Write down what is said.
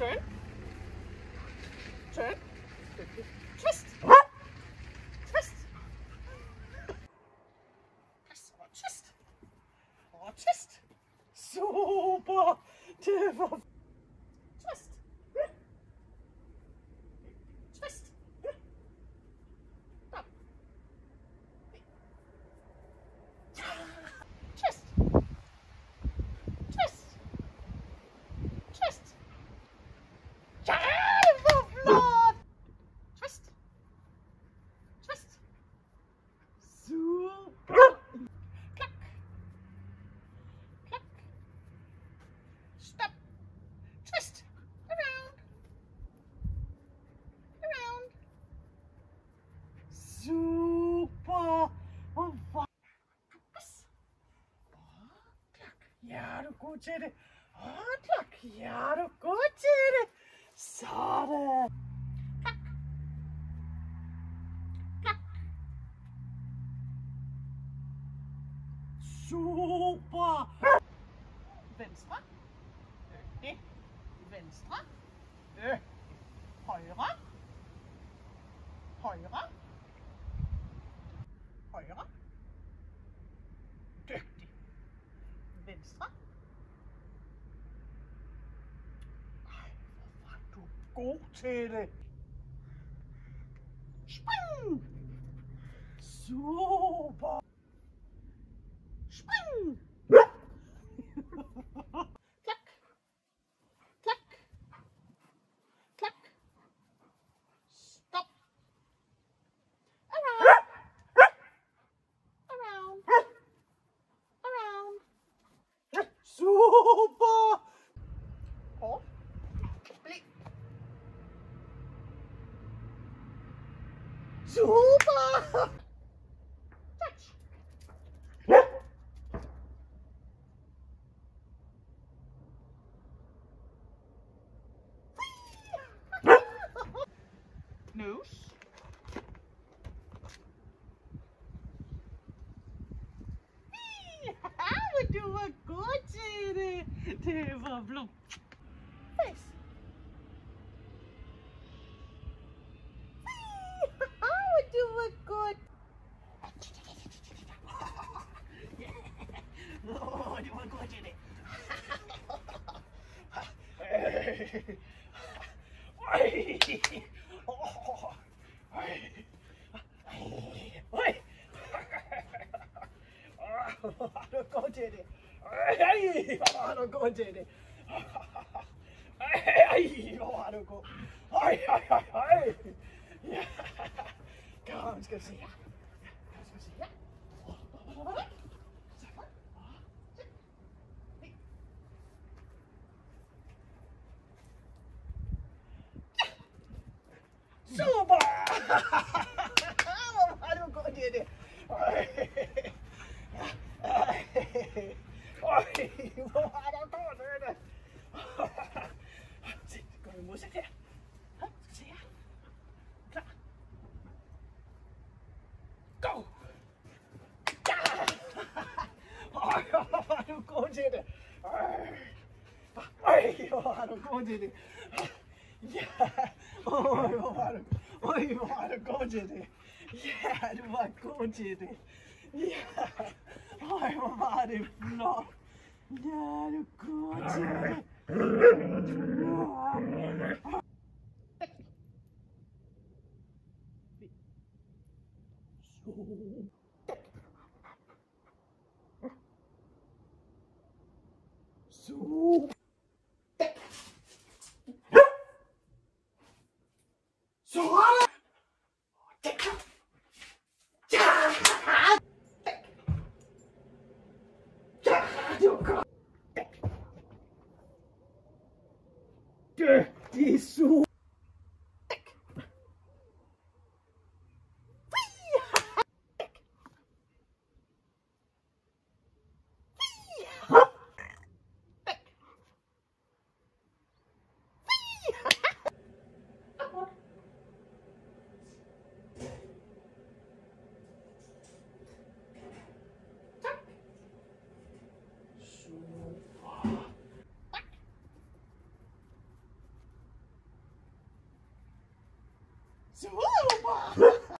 Turn. Turn. Twist. Twist. Twist. Twist. Super. Det var... Twist. Twist. Stop. Twist. Twist. Twist. Ja, hvor flot. Twist. Twist. Super. Klak. Klak. Stop. Twist. Around. Around. Super. Hvor var det? Ja, du er god til det. Tak. Ja, du er god til det. Sådan. Klak. Klak. Super. Venstre. Venstre. Højre. Højre. Højre. Dygtig. Venstre. Ej, hvor var du god til det. Spring. Super. Spring. Klak. Klak. Klak. Stop. Around. Around. Around. Super. Og bliv. Super. Touch. Nose. Men du var god til det. Det var blå. Face. Men du var god. Du var god til det. Du er god til det. Hvor er du god til det. Hvor er du god. Ja. Kom, skal vi se her. Skal vi se her. Super! Hvor er du god til det. Hvor er du god til det. Se, går vi modsat her. Skal vi se her. Klar. Go! Ja! Hvor er du god til det. Hvor er du god til det. Ja! Hvor er du god til det. Ja, du var god til det. Ja! Hvor var det flot. Ja, du er god til det. Så. Det er så. Swallow!